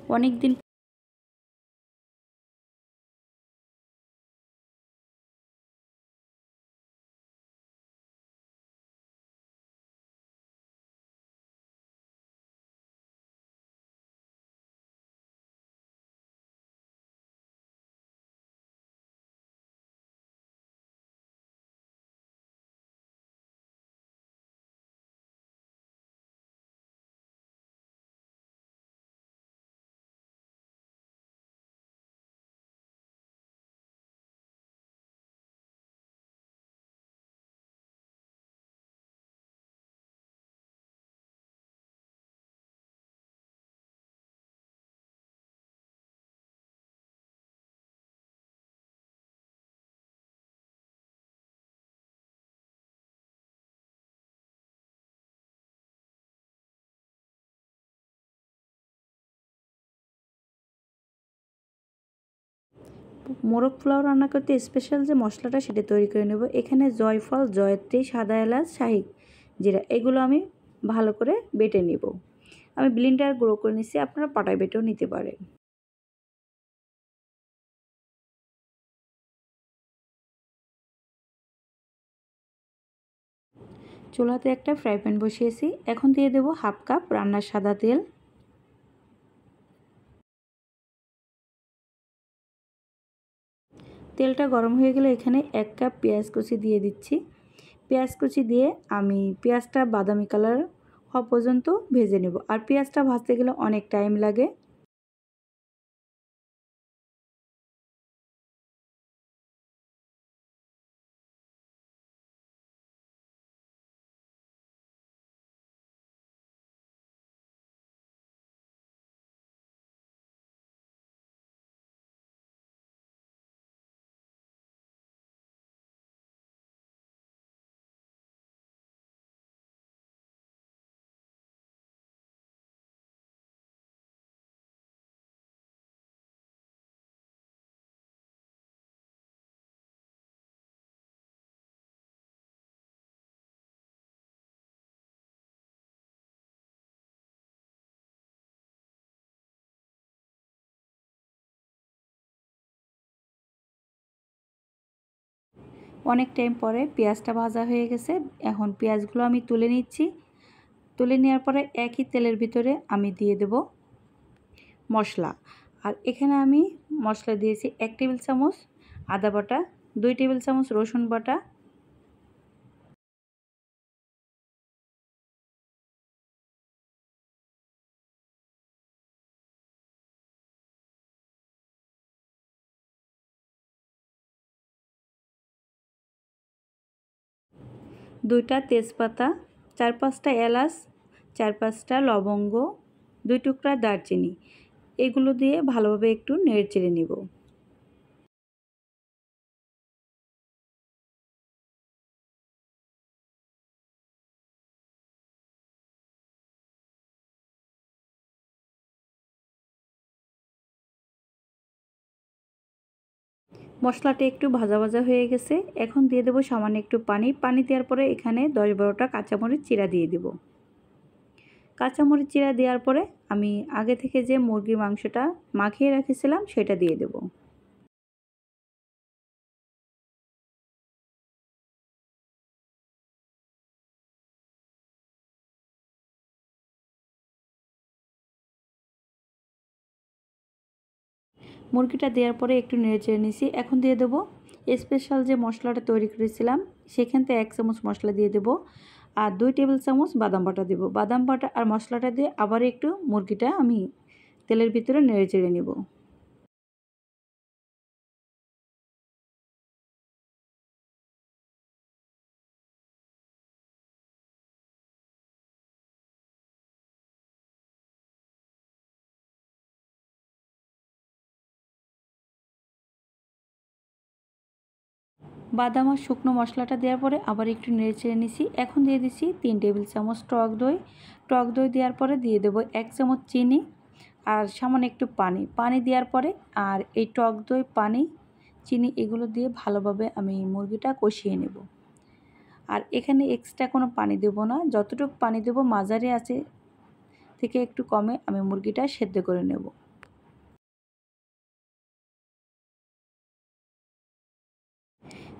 অনেক দিন মোরগ পোলাও রান্না করতে স্পেশাল যে মশলাটা সেটা তৈরি করে নেব। এখানে জয়ফল, জয়ত্রী, সাদা এলাচ, শাহি জিরা এগুলো আমি ভালো করে বেটে নেব। আমি ব্লেন্ডার গুঁড়ো করে নিচ্ছি, আপনারা পাটায় বেটেও নিতে পারেন। চুলাতে একটা ফ্রাই প্যান বসিয়েছি, এখন দিয়ে দেব হাফ কাপ রান্নার সাদা তেল। তেলটা গরম হয়ে গেলে এখানে 1 কাপ পেঁয়াজ কুচি দিয়ে দিচ্ছি। পেঁয়াজ কুচি দিয়ে আমি পেঁয়াজটা বাদামি কালার হওয়া পর্যন্ত ভেজে নেব। আর পেঁয়াজটা ভাজতে গেলে অনেক টাইম লাগে। অনেক টাইম পরে পেঁয়াজটা ভাজা হয়ে গেছে। এখন পেঁয়াজগুলো আমি তুলে নিচ্ছি। তুলে নেওয়ার পরে একই তেলের ভিতরে আমি দিয়ে দেব মশলা। আর এখানে আমি মশলা দিয়েছি 1 টেবিল চামচ আদা বাটা, 2 টেবিল চামচ রসুন বাটা, 2টা তেজপাতা, 4-5টা এলাচ, 4-5টা লবঙ্গ, 2 টুকরা দারচিনি। এগুলো দিয়ে ভালোভাবে একটু নেড়েচেড়ে নেব। মশলাটা একটু ভাজা ভাজা হয়ে গেছে। এখন দিয়ে দেব সামান্য একটু পানি। পানি দেওয়ার পরে এখানে 10-12টা কাঁচামরিচ চিরা দিয়ে দেব। কাঁচামরিচ চিরা দেওয়ার পরে আমি আগে থেকে যে মুরগির মাংসটা মাখিয়ে রেখেছিলাম সেটা দিয়ে দেব। মুরগিটা দেওয়ার পরে একটু নেড়েচেড়ে নিয়েছি। এখন দিয়ে দেব স্পেশাল যে মশলাটা তৈরি করেছিলাম সেখান থেকে 1 চামচ মশলা দিয়ে দেব। আর 2 টেবিল চামচ বাদাম বাটা দেব। বাদাম বাটা আর মশলাটা দিয়ে আবার একটু মুরগিটা আমি তেলের ভিতরে নেড়েচেড়ে নেব। বাদাম আর শুকনো মশলাটা দেওয়ার পরে আবার একটু নেড়েচেড়ে নিছি। এখন দিয়ে দিচ্ছি 3 টেবিল চামচ টক দই। টক দই দেওয়ার পরে দিয়ে দেবো 1 চামচ চিনি আর সামান্য একটু পানি। পানি দেওয়ার পরে আর এই টক দই, পানি, চিনি এগুলো দিয়ে ভালোভাবে আমি মুরগিটা কষিয়ে নেব। আর এখানে এক্সট্রা কোনো পানি দেব না, যতটুকু পানি দেব মাঝারি আঁচে থেকে একটু কমে আমি মুরগিটা সেদ্ধ করে নেব।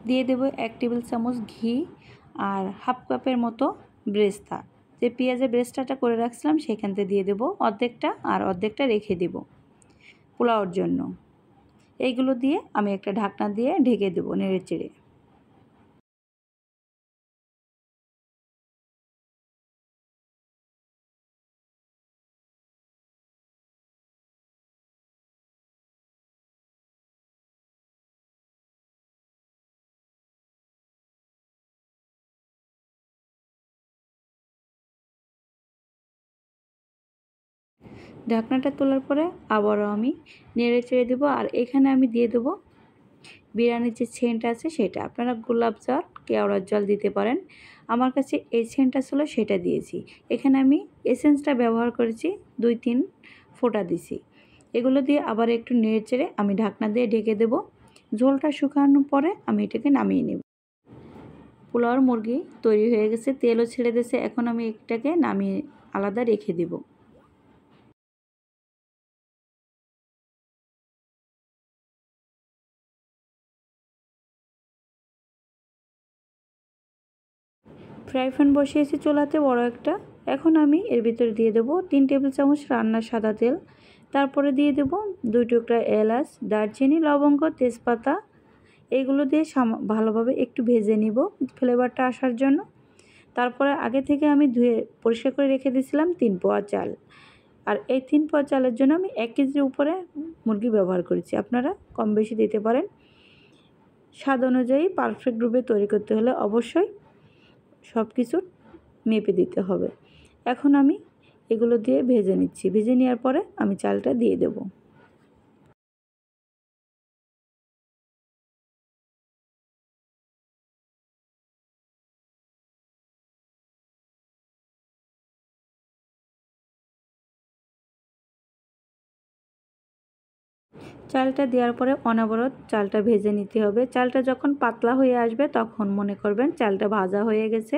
দিয়ে দেব 1 টেবিল চামচ ঘি আর হাফ কাপের মতো বেরেস্তা। যে পেঁয়াজের বেরেস্তাটা করে রাখছিলাম সেখান থেকে দিয়ে দেব অর্ধেকটা, আর অর্ধেকটা রেখে দেব পোলাওর জন্য। এইগুলো দিয়ে আমি একটা ঢাকনা দিয়ে ঢেকে দেব নেড়েচেড়ে। ঢাকনাটা তোলার পরে আবারও আমি নেড়ে চেড়ে দেবো। আর এখানে আমি দিয়ে দেবো বিরিয়ানির যে সেন্ট আছে সেটা। আপনারা গোলাপ জল, কেওড়ার জল দিতে পারেন। আমার কাছে এই সেন্টটা ছিল সেটা দিয়েছি। এখানে আমি এসেন্সটা ব্যবহার করেছি 2-3 ফোঁটা দিছি। এগুলো দিয়ে আবার একটু নেড়ে চেড়ে আমি ঢাকনা দিয়ে ঢেকে দেব। ঝোলটা শুকানোর পরে আমি এটাকে নামিয়ে নেব। পোলাওর মুরগি তৈরি হয়ে গেছে, তেলও ছেড়ে দিয়েছে। এখন আমি এটাকে নামিয়ে আলাদা রেখে দেব। ফ্রাই প্যান বসিয়েছি চুলাতে বড় একটা। এখন আমি এর ভিতরে দিয়ে দেবো 3 টেবিল চামচ রান্নার সাদা তেল। তারপরে দিয়ে দেব 2 টুকরা এলাচ, দারচিনি, লবঙ্গ, তেজপাতা। এগুলো দিয়ে ভালোভাবে একটু ভেজে নিব ফ্লেভারটা আসার জন্য। তারপরে আগে থেকে আমি ধুয়ে পরিষ্কার করে রেখে দিয়েছিলাম 3 পোয়া চাল। আর এই 3 পোয়া চালের জন্য আমি 1 কেজির উপরে মুরগি ব্যবহার করেছি। আপনারা কম বেশি দিতে পারেন। স্বাদ অনুযায়ী পারফেক্ট রূপে তৈরি করতে হলে অবশ্যই সব কিছু মেপে দিতে হবে। এখন আমি এগুলো দিয়ে ভেজে নিচ্ছি। ভেজে নেওয়ার পরে আমি চালটা দিয়ে দেব। চালটা দেওয়ার পরে অনবরত চালটা ভেজে নিতে হবে। চালটা যখন পাতলা হয়ে আসবে তখন মনে করবেন চালটা ভাজা হয়ে গেছে।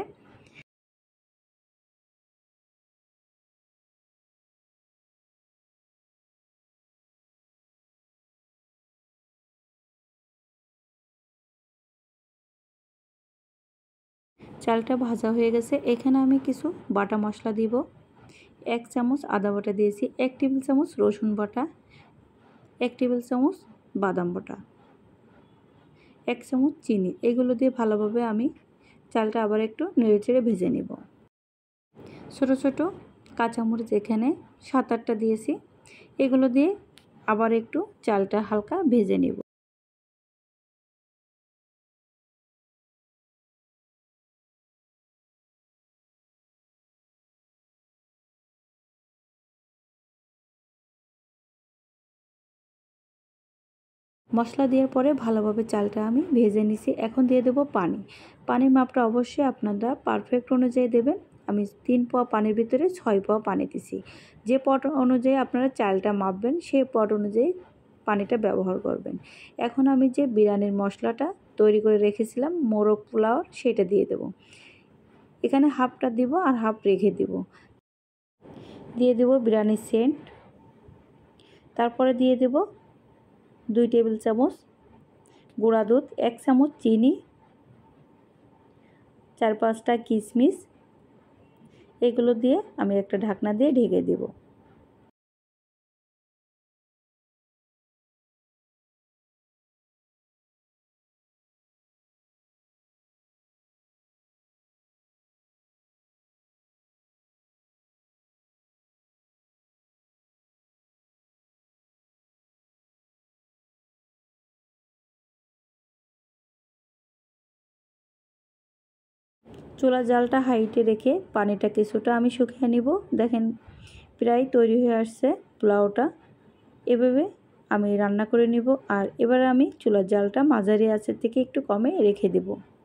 চালটা ভাজা হয়ে গেছে। এখানে আমি কিছু বাটা মশলা দিব। 1 চামচ আদা বাটা দিয়েছি, 1 টেবিল চামচ রসুন বাটা, 1 টেবিল চামচ বাদাম বাটা, 1 চামচ চিনি। এগুলো দিয়ে ভালোভাবে আমি চালটা আবার একটু নেড়েচেড়ে ভেজে নেব। ছোটো ছোটো কাঁচামরিচ এখানে 7-8টা দিয়েছি। এগুলো দিয়ে আবার একটু চালটা হালকা ভেজে নেব। মশলা দেওয়ার পরে ভালোভাবে চালটা আমি ভেজে নিছি। এখন দিয়ে দেব পানি। পানির মাপটা অবশ্যই আপনারা পারফেক্ট অনুযায়ী দেবেন। আমি 3 পোয়া পানির ভিতরে 6 পোয়া পানি দিছি। যে পট অনুযায়ী আপনারা চালটা মাপবেন সেই পট অনুযায়ী পানিটা ব্যবহার করবেন। এখন আমি যে বিরিয়ানির মশলাটা তৈরি করে রেখেছিলাম মোরগ পোলাওর, সেটা দিয়ে দেব। এখানে হাফটা দিব আর হাফ রেখে দিব। দিয়ে দেব বিরিয়ানির সেন্ট। তারপরে দিয়ে দেব 2 টেবিল চামচ গুঁড়া দুধ, 1 চামচ চিনি, 4-5টা কিশমিশ। এগুলো দিয়ে আমি একটা ঢাকনা দিয়ে ঢেকে দেব। চুলা জালটা হাইটে রেখে পানিটা কিছুটা আমি শুকিয়ে নিব। দেখেন প্রায় তৈরি হয়ে আসছে পোলাওটা। এভাবে আমি রান্না করে নিব। আর এবার আমি চুলার জালটা মাঝারি আঁচের থেকে একটু কমে রেখে দেব।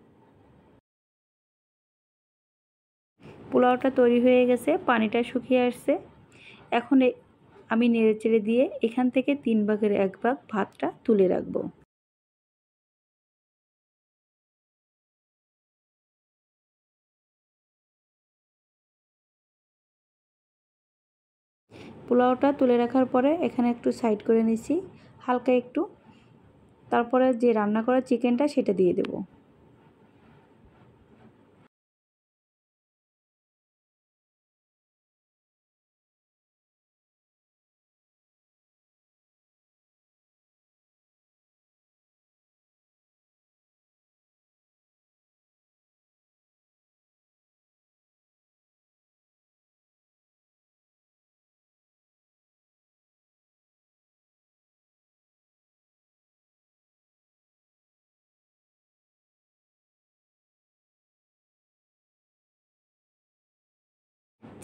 পোলাওটা তৈরি হয়ে গেছে, পানিটা শুকিয়ে আসছে। এখন আমি নেড়েচেড়ে দিয়ে এখান থেকে 3 ভাগের 1 ভাগ ভাতটা তুলে রাখবো। পোলাওটা তুলে রাখার পরে এখানে একটু সাইড করে নিছি হালকা একটু। তারপরে যে রান্না করা চিকেনটা সেটা দিয়ে দেব।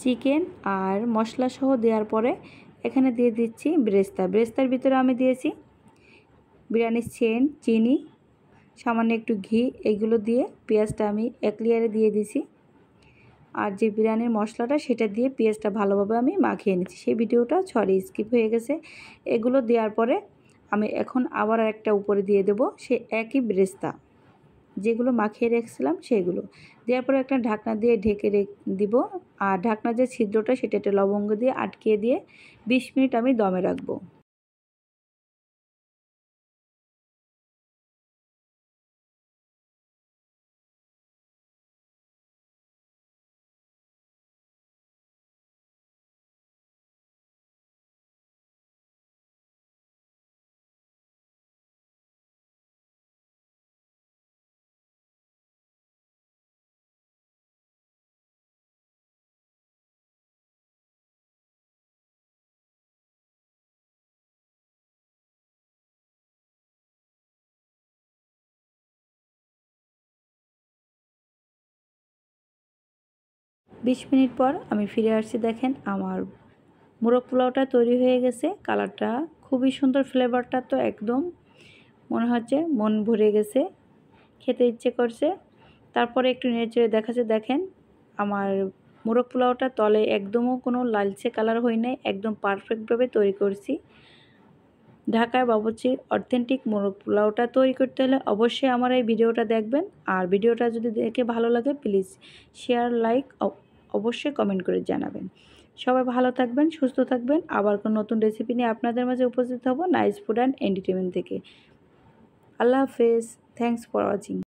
চিকেন আর মশলা সহ দেওয়ার পরে এখানে দিয়ে দিচ্ছি ব্রেস্তা। ব্রেস্তার ভিতরে আমি দিয়েছি বিরিয়ানির সেন্ট, চিনি, সামান্য একটু ঘি, এগুলো দিয়ে পেঁয়াজটা আমি এক লেয়ারে দিয়ে দিছি। আর যে বিরিয়ানির মশলাটা সেটা দিয়ে পেঁয়াজটা ভালোভাবে আমি মাখিয়ে নিচ্ছি। সেই ভিডিওটা স্কিপ হয়ে গেছে। এগুলো দেওয়ার পরে আমি এখন আবার একটা উপরে দিয়ে দেব সে একই ব্রেস্তা, যেগুলো মাখিয়ে রেখেছিলাম সেগুলো দেওয়ার পরে একটা ঢাকনা দিয়ে ঢেকে দিব। আর ঢাকনার যে ছিদ্রটা সেটা একটা লবঙ্গ দিয়ে আটকিয়ে দিয়ে 20 মিনিট আমি দমে রাখবো। বিশ মিনিট পর আমি ফিরে আসছি। দেখেন আমার মোরগ পোলাওটা তৈরি হয়ে গেছে। কালারটা খুবই সুন্দর, ফ্লেভারটা তো একদম মনে হচ্ছে মন ভরে গেছে, খেতে ইচ্ছে করছে। তারপরে একটু নেড়েচেড়ে দেখাচ্ছে। দেখেন আমার মোরগ পোলাওটা তলে একদমও কোনো লালচে কালার হয় নাই, একদম পারফেক্টভাবে তৈরি করছি। ঢাকায় বাবুর্চির অথেন্টিক মোরগ পোলাওটা তৈরি করতে হলে অবশ্যই আমার এই ভিডিওটা দেখবেন। আর ভিডিওটা যদি দেখে ভালো লাগে প্লিজ শেয়ার, লাইক অবশ্যই কমেন্ট করে জানাবেন। সবাই ভালো থাকবেন, সুস্থ থাকবেন। আবার কোনো নতুন রেসিপি নিয়ে আপনাদের মাঝে উপস্থিত হব নাইস ফুড অ্যান্ড এন্টারটেইনমেন্ট থেকে। আল্লাহ হাফেজ। Thanks for watching.